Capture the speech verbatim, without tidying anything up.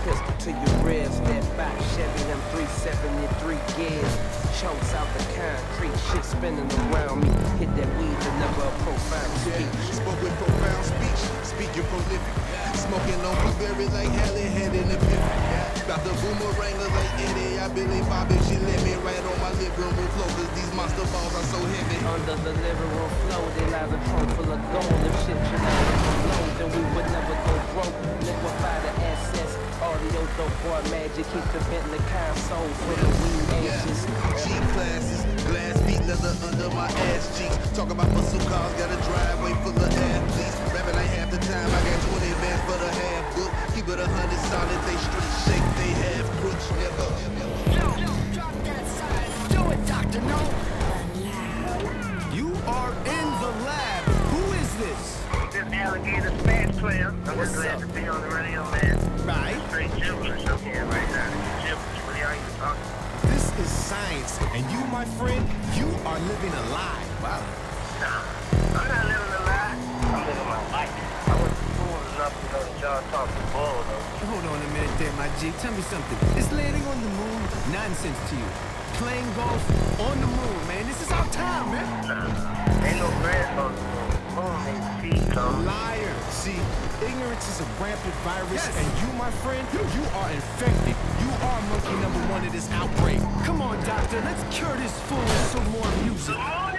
pistol to your ribs. That back Chevy, them three seventy-three gears. Chunks out the concrete, shit spinning around me. Hit that weed, deliver a profound speech. Spoke with profound speech, speaking prolific. Smoking on blueberry like Halle had an epiphany. About the boomerang like Eddie, I believe Bobby, she let me right on my living room floor, cause these monster balls are so heavy. Under the living room floor, they lies a trunk full of gold. If shit should never blow, then we would never go broke. Liquefy the assets, audio dope boy magic. Keep the Bentley console full of weed ashes. G-classes, glass feet, leather under my ass cheeks. Talk about muscle cars, got a driveway full of athletes. Rapping like half the time, I got twenty bands for the half book. Keep it a hundred solid, they street shake, they half crooks. Never, never. Yo, yo, drop that side. Do it, Doctor No. You are in the lab. Who is this? This alligator smash player. I'm What's just glad up? to be on the radio, man. Right. Straight gibberish up here right now. Gibberish. What are you talking? This is science, and you, my friend, you are living a lie. Wow. Nah, I'm not living a lie. I'm living my life. I wasn't fool enough to know that y'all talking bull, though. Hold on a minute there, my G. Tell me something. Is landing on the moon nonsense to you? Playing golf on the moon, man. This is our time, man. Nah, ain't no grass on the moon. Moon ain't feet, though. Liar. See, ignorance is a rampant virus, yes. And you, my friend, you are infected. You are monkey number one of this outbreak. Come on, doctor, let's cure this fool with some more music.